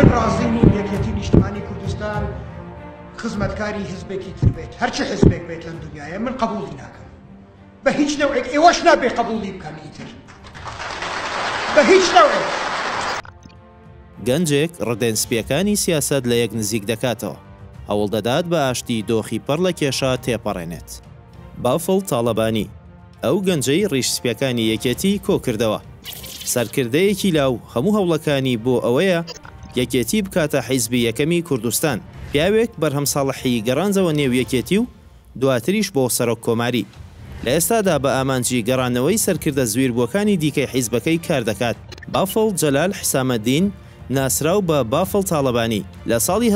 من ڕازیم و یەکێتی نیشتمانی کوردستان خزمەتکاری حزبێکی تر بێت هەرچی حزبێک بێت لەم دنیاە من قبوڵی ناکەم بە هیچ نەوعێک ئێوەش نابێ قبوڵی بکەن ئیتر بە هیچ نەوعێک. گەنجێک ڕدەنسپیەکانی سیاسەت لە یەک نزیک دەکاتەوە هەوڵ دەدات بە ئاشتی دۆخی پڕ لە کێشە تێپەڕێنێت. بافڵ تاڵەبانی ئەو گەنجەی ڕیشسپیەکانی یەکێتی کۆکردەوە. سەرکردەیەکی لاو هەموو هەوڵەکانی بۆ ئەوەیە یەکێتی بکاتە حیزبی یەکەمی کوردستان. پیاوێک بەرهەم ساڵحی گەڕانزەوە نێو یەکێتی و دواتریش بۆ سەرۆک کۆماری. لە ئێستادا بە ئامانجی گەڕانەوەی سەرکردە زوێربووەکانی دیکەی حیزبەکەی کار دەکات. بافڵ جەلال حسامەدین ناسراو بە بافڵ تاڵەبانی لە ساڵی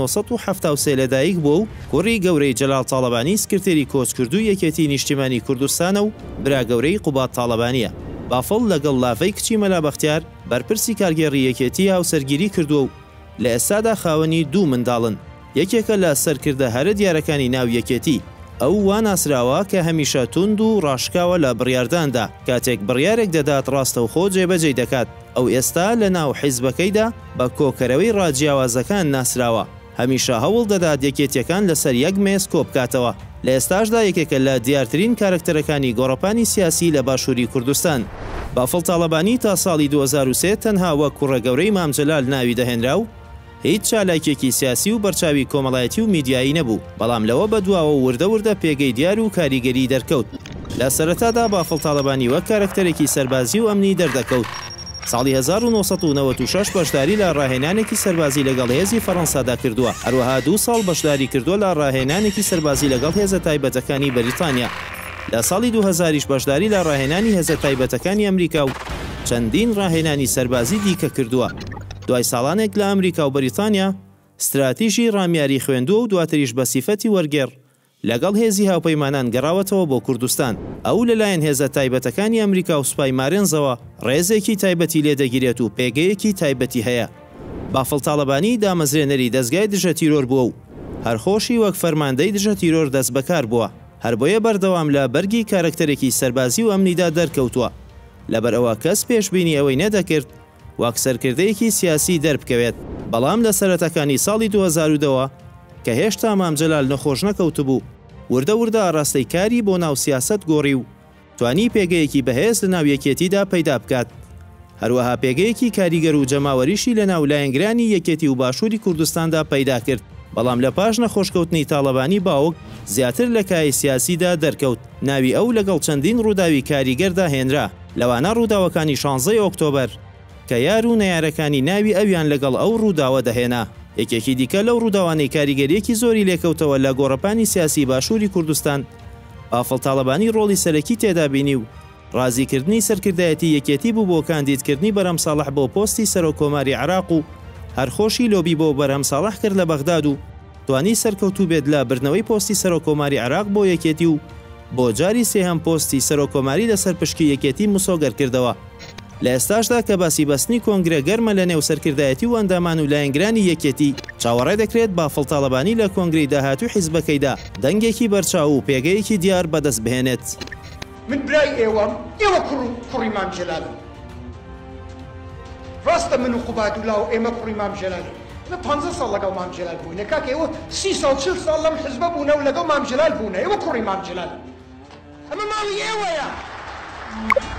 1970 لەدایک بووە و کوڕی گەورەی جەلال تاڵەبانی سکرتێری کۆچکردووی یەکێتی نیشتیمانی کوردستانە و برا گەورەی قوبات تاڵەبانیە. بافڵ لەگەڵ لافەی کچی مەلا بەختیار بەرپرسی کارگێڕی یەکێتی هاوسەرگیری کردووە و لە ئێستادا خاوەنی دوو منداڵن. یەکێکە لە سەرکردە هەرە دیارەکانی ناو یەکێتی. ئەو وا ناسراوە کە هەمیشە توند و ڕاشکاوە لە بڕیارداندا کاتێک بڕیارێک دەدات ڕاستەوخۆ جێبەجێ دەکات. ئەو ئێستا لە ناو حیزبەکەیدا بە کۆکەرەوەی ڕاجیاوازەکان ناسراوە. هەمیشە هەوڵ دەدات یەکێتیەکان لەسەر یەک مێز کۆ بکاتەوە. لە ئێستاشدا یەکێکە لە دیارترین کارکتەرەکانی گۆڕەپانی سیاسی لە باشووری کوردستان. بافڵ تاڵەبانی تا ساڵی 2003 تەنها وەک کوڕە گەورەی مام جەلال ناوی دەهێنرا و هیچ چالاکێکی سیاسی و بەرچاوی کۆمەڵایەتی و میدیایی نەبوو. بەڵام لەوە بەدواوە وردە وردە پێگەی دیار و کاریگەری دەرکەوت. لە سەرەتادا بافڵ تاڵەبانی وەک کارکتەرێکی سەربازی و ئەمنی دەردەکەوت. ساڵی 1996 بەشداری لە ڕاهێنانێکی سەربازی لەگەڵ هێزی فەڕەنسادا کردووە. هەروەها 2 ساڵ بەشداری کردووە لە ڕاهێنانێکی سەربازی لەگەڵ هێزە تایبەتەکانی بەریتانیا. لە ساڵی 2000 بەشداری لە ڕاهێنانی هێزە تایبەتەکانی ئەمریکا و چەندین ڕاهێنانی سەربازی دیکە کردووە. دوای ساڵانێک لە ئەمریکا و بەریتانیا استراتیژی ڕامیاری خوێندووە و دواتریش بە سیفەتی وەرگێڕ لەگەڵ هێزی هاوپەیمانان گەڕاوەتەوە بۆ کوردستان. ئەو لەلایەن هێزە تایبەتەکانی ئەمریکا و سوپای مارێنزەوە ڕێزێکی تایبەتی لێدەگیرێت و پێگەیەکی تایبەتی هەیە. بافڵ تاڵەبانی دامەزرێنەری دەستگای دژە تیرۆر بووە و هەرخۆشی وەک فەرماندەی دژە تیرۆر دەست بەکار بووە. هەر بۆیە بەردەوام لە بەرگی کارکتەرێکی سەربازی و ئەمنیدا دەرکەوتووە. لەبەرەوە کەس پێشبینی ئەوەی نەدەکرد وەک سەرکردەیەکی سیاسی دەربکەوێت. بەڵام لە سەرەتەکانی ساڵی 2002 کە هێشتا مام جەلال نەخۆش نەکەوتبوو وردە وردە ئاڕاستەی کاری بۆ ناو سیاسەت گۆڕی و توانی پێگەیەکی بەهێز لە ناو یەکێتیدا پەیدا بکات. هەروەها پێگەیەکی کاریگەر و جەماوەریشی لە ناو لایەنگرانی یەکێتی و باشووری کوردستاندا پەیدا کرد. بەڵام لە پاش نەخۆشکەوتنی تاڵەبانی باوک زیاتر لە کای سیاسیدا دەرکەوت. ناوی ئەو لەگەڵ چەندین ڕووداوی کاریگەردا هێنرا. لەوانە ڕووداوەکانی 16 ئۆکتۆبەر کە یار و نەیارەکانی ناوی ئەویان لەگەڵ ئەو ڕووداوە دەهێنا. یەکێکی دیکە لەو ڕووداوانەی کاریگەریەکی زۆری لێکەوتەوە لە گۆڕەپانی سیاسی باشووری کوردستان. بافڵ تاڵەبانی ڕۆڵی سەرەکی تێدا بینی و ڕازیکردنی سەرکردایەتی یەکێتی بوو بۆ کاندیدکردنی بەرهەم ساڵح بۆ پۆستی سەرۆک کۆماری عێراق و هەرخۆشی لۆبی بۆ بەرهەم ساڵح کرد لە بەغداد و توانی سەرکەوتوو بێت لە بردنەوەی پۆستی سەرۆک کۆماری عێراق بۆ یەکێتی و بۆ جاری سێهەم پۆستی سەرۆک کۆماری لەسەر پشکی یەکێتی مسۆگەر کردەوە. لە ئێستاشدا کە باسی بەستنی کۆنگرە گەرمە لە نێو سەرکردایەتی و ئەندامان و لایەنگرانی یەکێتی چاوەڕێ دەکرێت بافڵ تاڵەبانی لە کۆنگرەی داهاتوو حیزبەکەیدا دەنگێکی بەرچاو و پێگەیەکی دیار بەدەست بهێنێت. من برای ئێوەم ئێوە کوڕی مام جەلالن. ڕاستە من و قوبادولا و ئێمە کوڕی مام جەلالین. ئێمە 50 ساڵ لەگەڵ مام جەلال بووینە کاکە ئێوە 30 ساڵ 40 ساڵ لەم حیزبە بوونە و لەگەڵ مام جەلال بوونە. ئێوە کوڕی مام جەلالن. ئەمە ماڵی ئێوەیە.